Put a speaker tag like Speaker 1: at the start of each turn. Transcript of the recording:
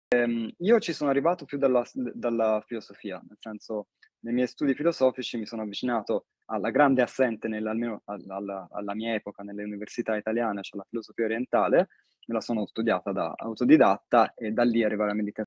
Speaker 1: Io ci sono arrivato più dalla filosofia, nel senso, nei miei studi filosofici mi sono avvicinato alla grande assente almeno alla mia epoca nelle università italiane, cioè la filosofia orientale, me la sono studiata da autodidatta e da lì arrivare alla meditazione.